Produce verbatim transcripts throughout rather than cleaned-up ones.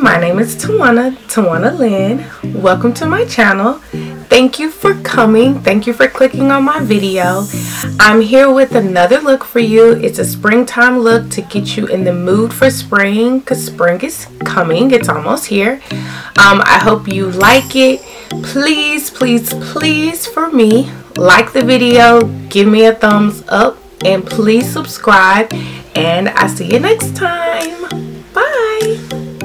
my name is Tawana, Tawana Lynn. Welcome to my channel. Thank you for coming. Thank you for clicking on my video. I'm here with another look for you. It's a springtime look to get you in the mood for spring, because spring is coming. It's almost here. Um, I hope you like it. Please, please, please, for me, like the video, give me a thumbs up, and please subscribe. And I'll see you next time. Bye.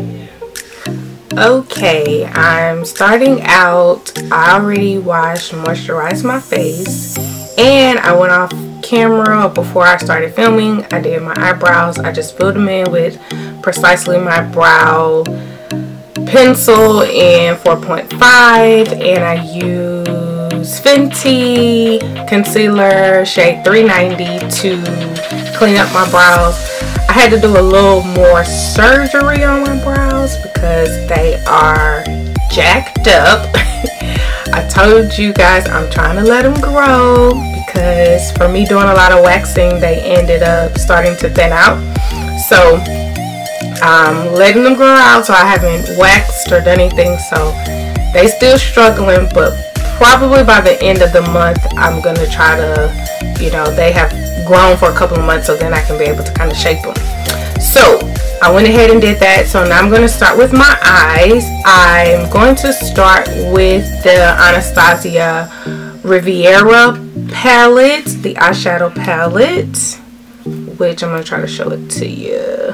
Okay, I'm starting out. I already washed, moisturized my face, and I went off camera before I started filming. I did my eyebrows. I just filled them in with precisely my brow pencil in four point five, and I used Fenty Concealer shade three ninety to clean up my brows. I had to do a little more surgery on my brows because they are jacked up. I told you guys I'm trying to let them grow because for me doing a lot of waxing, they ended up starting to thin out. So I'm letting them grow out, so I haven't waxed or done anything. So they still struggling, but probably by the end of the month, I'm going to try to, you know, they have grown for a couple of months, so then I can be able to kind of shape them. So I went ahead and did that. So now I'm going to start with my eyes. I'm going to start with the Anastasia Riviera palette, the eyeshadow palette, which I'm going to try to show it to you.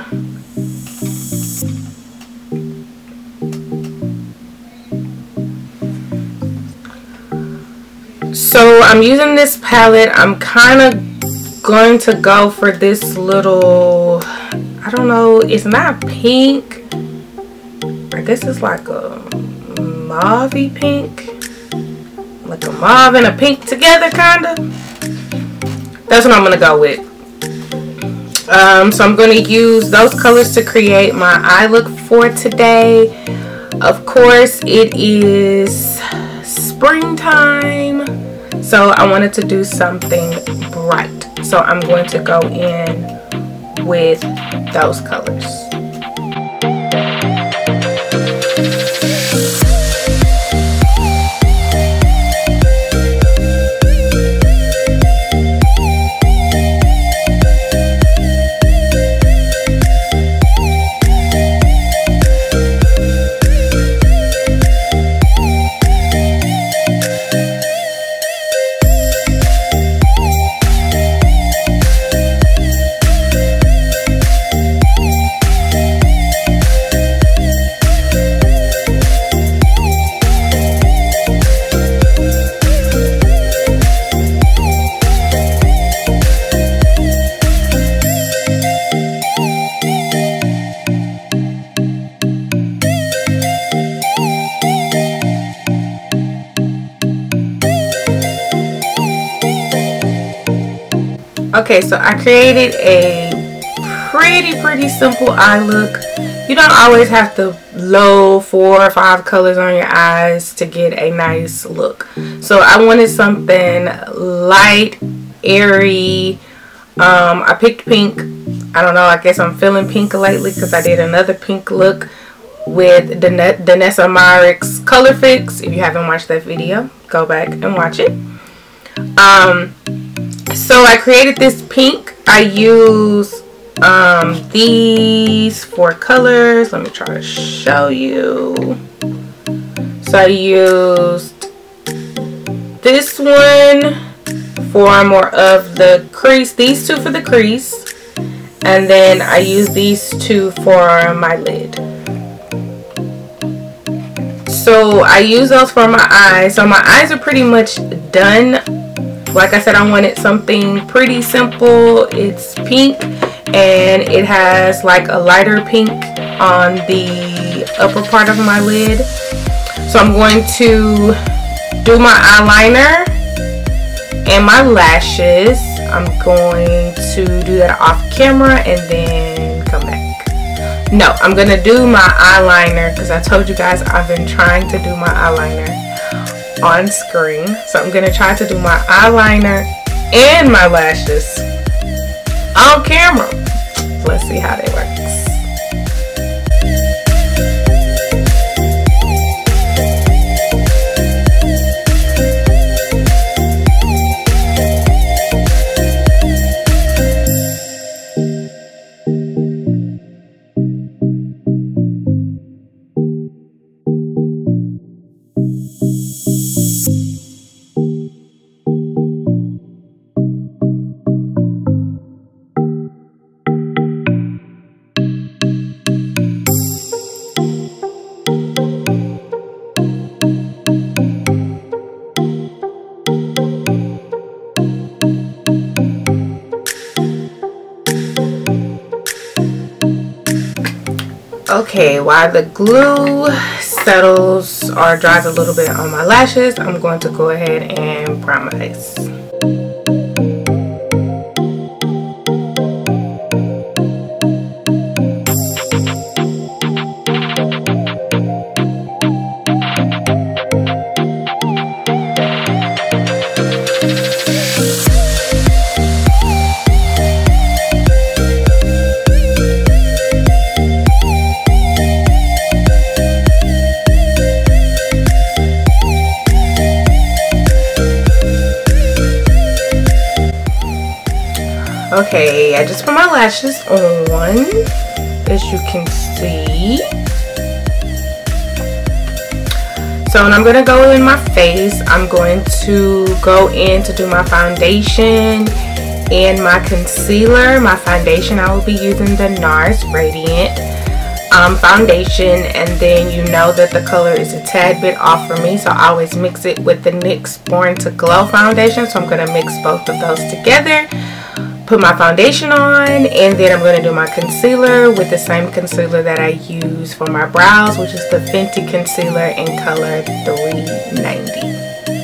So I'm using this palette. I'm kind of going to go for this little, I don't know, it's not pink. I guess it's like a mauve-y pink. Like a mauve and a pink together, kind of. That's what I'm going to go with. Um, so I'm going to use those colors to create my eye look for today. Of course, it is springtime, so I wanted to do something bright. So I'm going to go in with those colors. Okay, so I created a pretty, pretty simple eye look. You don't always have to load four or five colors on your eyes to get a nice look. So I wanted something light, airy. Um, I picked pink. I don't know, I guess I'm feeling pink lately because I did another pink look with Danessa Myricks Color Fix. If you haven't watched that video, go back and watch it. Um... So I created this pink. I use um, these four colors. Let me try to show you. So I used this one for more of the crease. These two for the crease. And then I use these two for my lid. So I use those for my eyes. So my eyes are pretty much done. Like I said, I wanted something pretty simple. It's pink and it has like a lighter pink on the upper part of my lid. So I'm going to do my eyeliner and my lashes. I'm going to do that off camera and then come back. No, I'm going to do my eyeliner because I told you guys I've been trying to do my eyeliner on screen. So I'm going to try to do my eyeliner and my lashes on camera. Let's see how that works. Okay, while the glue settles or dries a little bit on my lashes, I'm going to go ahead and prime my face. Okay, I just put my lashes on, as you can see. So when I'm going to go in my face, I'm going to go in to do my foundation and my concealer. My foundation, I will be using the Nars Radiant um, foundation, and then you know that the color is a tad bit off for me, so I always mix it with the N Y X Born to Glow foundation. So I'm going to mix both of those together, put my foundation on, and then I'm going to do my concealer with the same concealer that I use for my brows, which is the Fenty Concealer in color three ninety.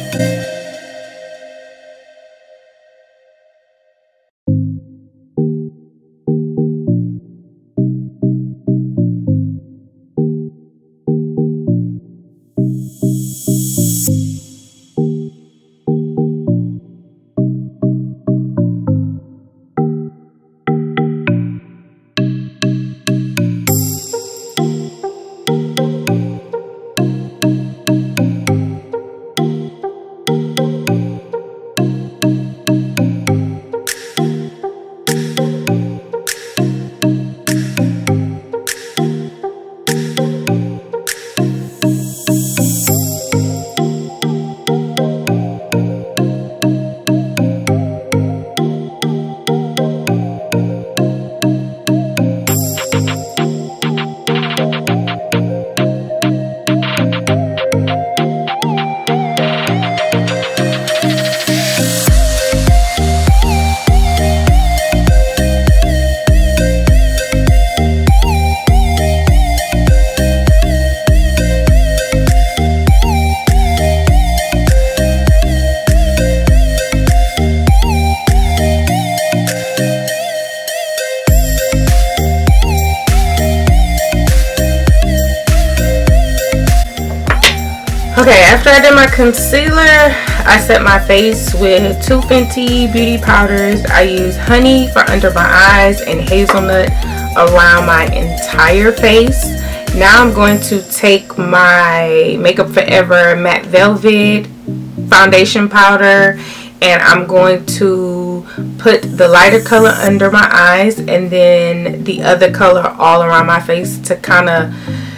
Okay, after I did my concealer, I set my face with two Fenty beauty powders. I use Honey for under my eyes and Hazelnut around my entire face. Now I'm going to take my Makeup Forever Matte Velvet foundation powder, and I'm going to put the lighter color under my eyes and then the other color all around my face to kind of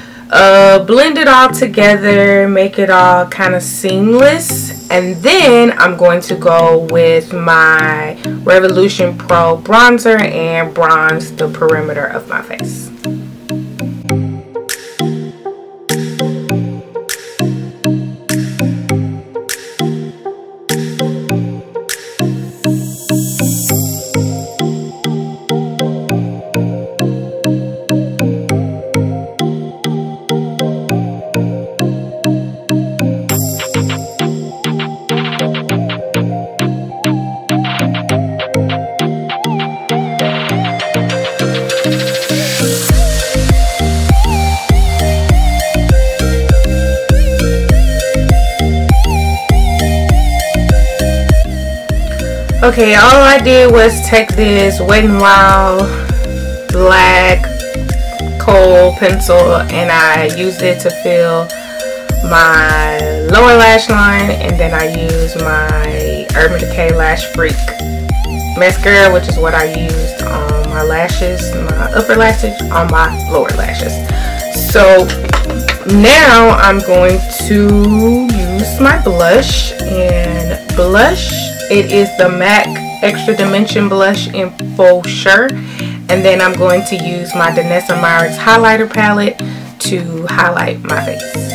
Uh, blend it all together, make it all kind of seamless. And then I'm going to go with my Revolution Pro bronzer and bronze the perimeter of my face. Okay, all I did was take this Wet n Wild black kohl pencil and I used it to fill my lower lash line, and then I used my Urban Decay Lash Freak mascara, which is what I used on my lashes, my upper lashes, on my lower lashes. So now I'm going to use my blush, and blush, it is the MAC Extra Dimension blush in Faux. And then I'm going to use my Danessa Myricks highlighter palette to highlight my face.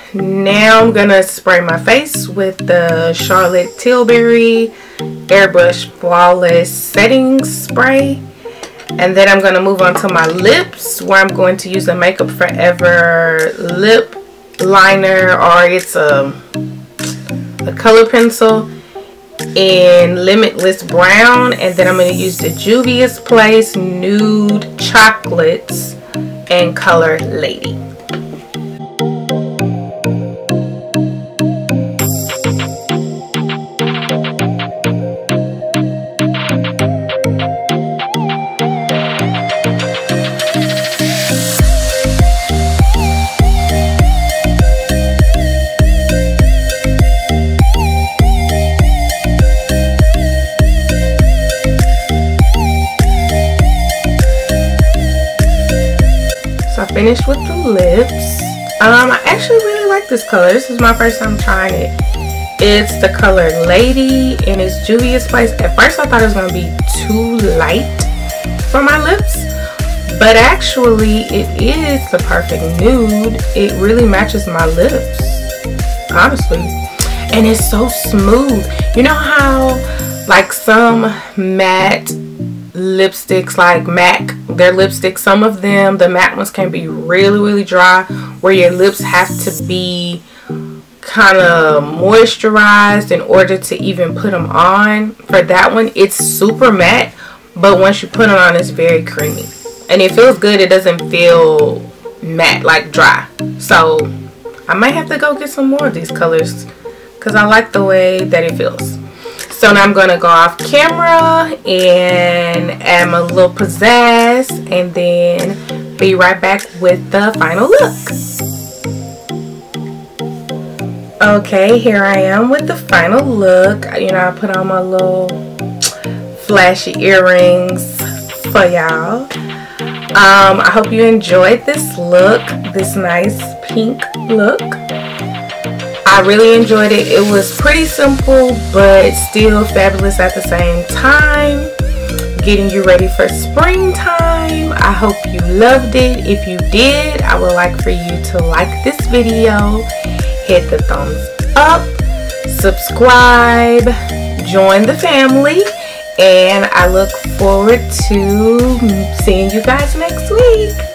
now I'm gonna spray my face with the Charlotte Tilbury Airbrush Flawless Setting Spray. And then I'm gonna move on to my lips, where I'm going to use a Makeup Forever lip liner, or it's a, a color pencil in Limitless Brown. And then I'm going to use the Juvia's Place Nude Chocolates and color Lady. Finished with the lips. um I actually really like this color. This is my first time trying it. It's the color Lady, and it's Juvia's Place. At first I thought it was going to be too light for my lips, but actually it is the perfect nude. It really matches my lips, honestly, and it's so smooth. You know how like some matte lipsticks, like MAC, their lipsticks, some of them, the matte ones, can be really really dry, where your lips have to be kind of moisturized in order to even put them on. For that one, it's super matte, but once you put it on, it's very creamy and it feels good. It doesn't feel matte like dry. So I might have to go get some more of these colors because I like the way that it feels. So now I'm going to go off camera and add my little pizzazz, and then be right back with the final look. Okay, here I am with the final look. You know, I put on my little flashy earrings for y'all. Um, I hope you enjoyed this look, this nice pink look. I really enjoyed it. It was pretty simple, but still fabulous at the same time. Getting you ready for springtime. I hope you loved it. If you did, I would like for you to like this video, hit the thumbs up, subscribe, join the family, and I look forward to seeing you guys next week.